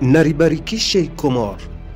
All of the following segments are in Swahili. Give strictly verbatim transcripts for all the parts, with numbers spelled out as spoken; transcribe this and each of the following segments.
naribarikishe Komor.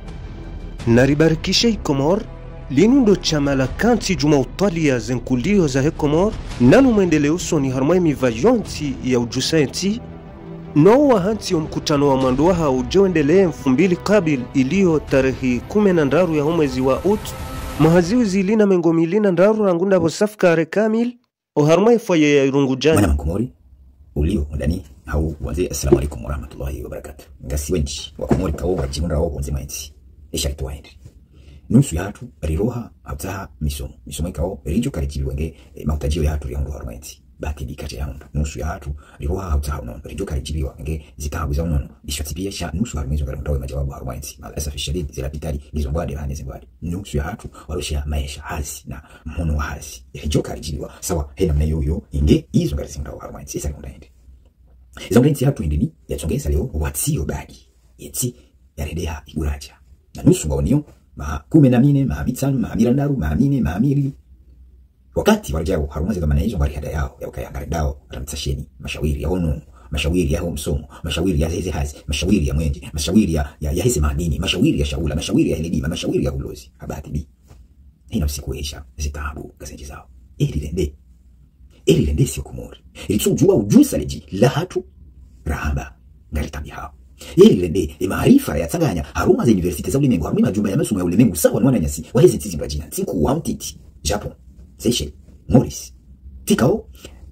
Naribarikishe Komor linundo chamala kanti juma utalia zenkulio za he Komor nanu mwendeleo soni harmai mivajonti ya ujusainti no wa hanti ya mkutano wa manduaha ujoendelee mfumbili kabil ilio tarehi kume na ndaru ya mwezi wa ut mahaziu zilina mengomilina ndaru rangunda bosafkare kamil o harmai faya ya irungujani mwana mkomori ulio ndani au waze. Assalamu alaikum warahmatullahi wabarakatuh. Ngasi wenji wa Komori kawo wajinura wako nzima eti esha litwaende nusu yatu riroha abtaha misomo misomo ikawo rijo karijili wenge e, mautajiwe yatu ya ndo harumenti baki bikaje ya ndo nusu yatu riroha abtaha no rijo karijili wenge zikabu za unono ishatibia sha nusu harumenti ngara ndo majawabu harumenti mala asafi shadid zila pitali gizongwade hane zingwade nusu yatu warusha maisha hazi na mhono wa hazi rijo karijili wa sawa hena mna yoyo inge izo ngara zingra harumenti sisa ndaende izongenti yatu indini yachongesa leo watsiyo bagi yeti yaredea iguraja na nusu ngawoniyo ma kume na mine, ma mitanu, ma mirandaru, ma mine, ma miri. Wakati warajao harumazi kama na hizo ngari hada yao ya ukaya ngari dao ramtsasheni mashawiri ya ono, mashawiri ya msomo, mashawiri ya hizi hazi, mashawiri ya mwenje, mashawiri ya ya, ya hizi madini, mashawiri ya shaula, mashawiri ya helidima, mashawiri ya ulozi. Habati bi hina usikuesha zitabu gazenji zao ili lende ili lende sio Komori ili tujua ujusa leji la hatu rahaba ngari tabi hao ili lende maarifa ya tanganya haruma za university za ulimengu haruma majumba ya masomo ya ulimengu sawa nwana nyasi wa hizi tizi mbajina tiku wa mtiti Japan Seychelles Maurice tikao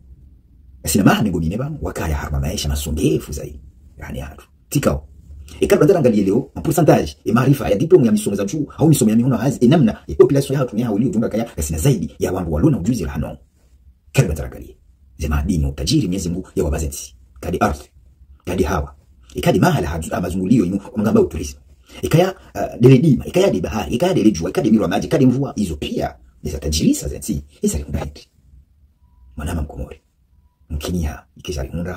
asina maha mengo mineba wakaya haruma maisha masongefu zaidi yani hatu tikao ikabla ndara angalie leo percentage ya maarifa ya diploma ya misomo za juu au misomo ya mihono hazi enamna ya population ya hatu ni hao ulio kaya asina zaidi ya wangu walona ujuzi la hano kabla ndara angalie zema dini utajiri miezi Mungu ya wabazeti kadi ardhi kadi hawa ikadi mahala hatu amazungulio inu mgamba uturismo ikaya uh, deledima ikaya de bahari ikaya de jua ikaya de miro maji ikaya mvua hizo pia za tajirisa zenzi hizo ni ndaiti manama Mkomori mkinia ikisha rihunda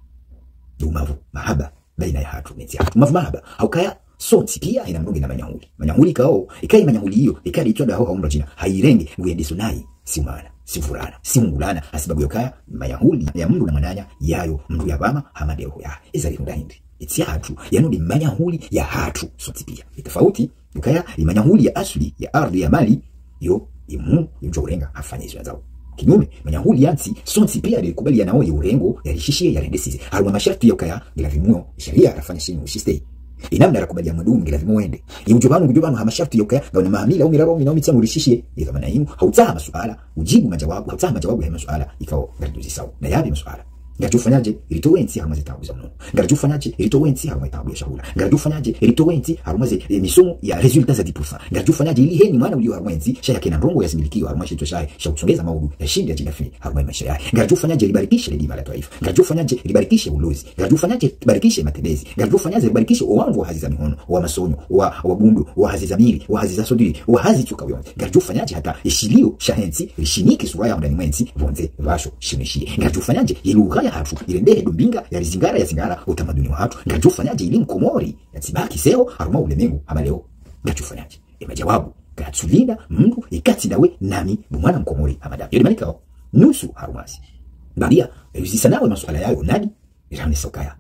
dumavu mahaba baina ya hatu nezi hatu mavu mahaba au kaya sonti pia ina mdungi na manyahuli manyahuli kao ikaya manyahuli hiyo ikaya itoda hao haumba jina hairenge uende sunai si umana si furana si mungulana asibabu yokaya mayahuli ya mndu na mananya yayo mndu ya bama hamadeo ya izali ndaindi iti hatu yanudi manyahuli ya hatu sonti pia itafauti yokaya manyahuli ya asli ya ardhi ya mali yo imu yunjo urenga hafanya hizo zao kinyume manyahuli yansi sonti pia ilikubali ya nao ya urengo ya lishishie ya rendesizi haruma masharti yokaya bila vimuo sheria afanya shinu usistei inamna rakubali ya mdumu ngila vimuende yujubanu kujubanu hamasharti yokaya gawana mahamila umiraro minao mitsamu rishishie ika mana inu hautaha masuala ujibu majawabu hautaha majawabu ya masuala ikao ngariduzi sawa na yabi masuala ngarajufanyaje ilitowensi harumaze tabu za mnono ngarajufanyaje ilitowensi harumaze tabu ya shahula ngarajufanyaje ilitowensi harumaze e, misomo ya resulta za dipusa ngarajufanyaje ili heni mwana ulio harumazi shaya kena ndongo ya similikiwa harumashi to shaya sha kutsongeza maudu ya shindi ya jinafi harumaze maisha yake ngarajufanyaje libarikishe lidima la taifa ngarajufanyaje libarikishe ulozi ngarajufanyaje libarikishe matembezi ngarajufanyaje libarikishe owangu wa haziza mihono wa masonyo wa wabundu wa haziza mili wa haziza sodiri wa hazi chuka wyo ngarajufanyaje hata ishilio shahensi rishiniki sura ya ndani mwenzi vonze vasho shimishie ngarajufanyaje iluga ya hatu ilendehe dumbinga ya rizingara ya zingara utamaduni wa hatu ngajufanyaje ili Mkomori ya tibaki seo haruma ulemengu ama leo ngajufanyaje ema jawabu gatsulinda mndu ikati nawe nami bumwana Mkomori amadamu yodi manikao nusu harumasi mbabia yuzisa nawe masuala yayo nadi irane sokaya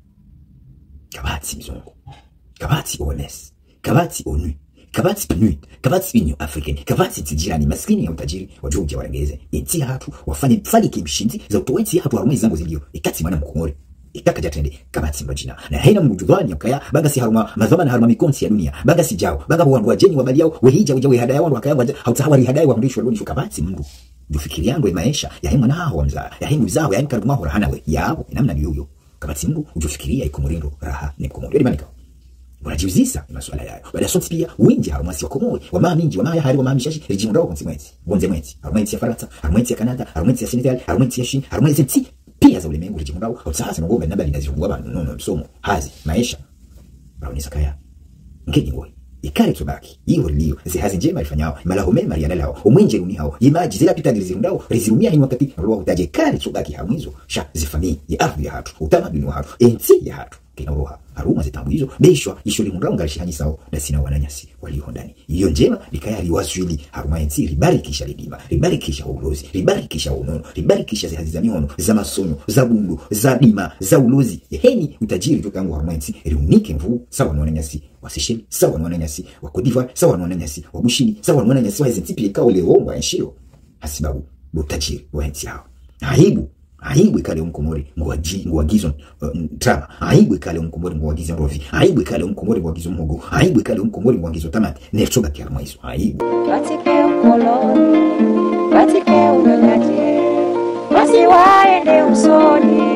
kabati mizungu kabati O M S kabati ONU kabati P N U D kabati Union Africaine kabati tijirani maskini ya utajiri wajuja warengeze inti hatu wafanye faliki mshindi za utowensi hatu harumai zangu zilio ikati mwana Mkomori ikaka jatende kabati mbajina na haina mjudwani yakaya baga si haruma mazama na haruma mikonsi ya dunia baga si jao baga wandu wajeni wabali yao wehija weja wehada wandu wakaya waja hautahawari hadai wa mrisho loni kabati mndu dufikiri yangu ya maisha ya hima na hao mzaa ya hima mzao ya hima karibu mahura hanawe yao inamna ni yuyo kabati mndu ujufikiria ikumurindo raha ni Mkomori yodi manikao wanajiuzisa masuala yayo baada sonti pia wingi harumasi wa Komori wa mama mingi wa maya hari wa mama mishashi rejimu ndao konsimwenzi bonze mwenzi harumasi ya Faransa harumasi ya Canada harumasi ya Senegal harumasi ya China harumasi ya pia za ulimwengu rejimu ndao utsahaza ngombe namba linazungua bana nono msomo hazi maisha rauni sakaya ngeni ngoi ikale tubaki hiyo lio zihazi njema ifanyao malaho mema yanalao umwenje unihao imaji zila pita ngizirundao rezirumia ni wakati roho utaje kale tubaki hamwizo sha zifami ya ardhi ya hatu utamaduni wa hatu enti ya hatu kina roha haruma zitambu hizo beishwa ishuri munga ngalishihani sao na sina wananyasi walio ndani iyo njema likaya liwazwili haruma yensi ribarikisha lidima ribarikisha ulozi ribarikisha unono ribarikisha zihazi za miono za masonyo za bundu za dima za ulozi heni utajiri toka yangu haruma yensi riunike mvu sawa wananyasi wasishili sawa wananyasi wa Cote d'Ivoire sawa wananyasi wa Bushini sawa wananyasi wa zentipi kao leongo enshiro hasibabu utajiri wa yensi hao aibu aibu kale umkomori ngwaji ngwagizo uh, trama aibu kale umkomori ngwagizo rovi aibu kale umkomori ngwagizo mhogo aibu kale umkomori ngwagizo tamati nechoga kiarma hizo aibu watike ukoloni watike unyonyaji wasiwaende usoni